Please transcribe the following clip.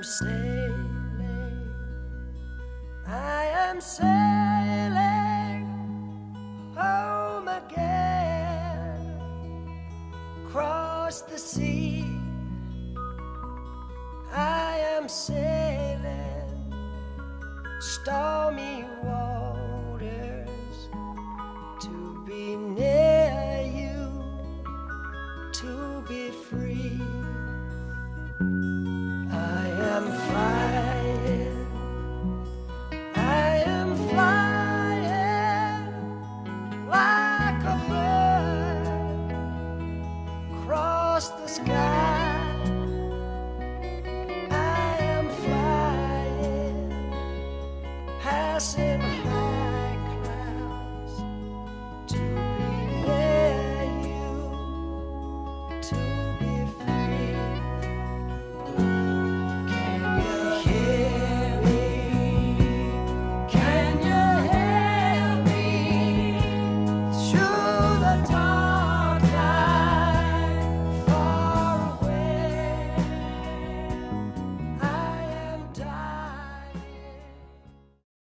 sailing, I am sailing home again, across the sea. I am sailing stormy waters to be near you, to be free. I am flying, I am flying like a bird across the sky. I am flying, passing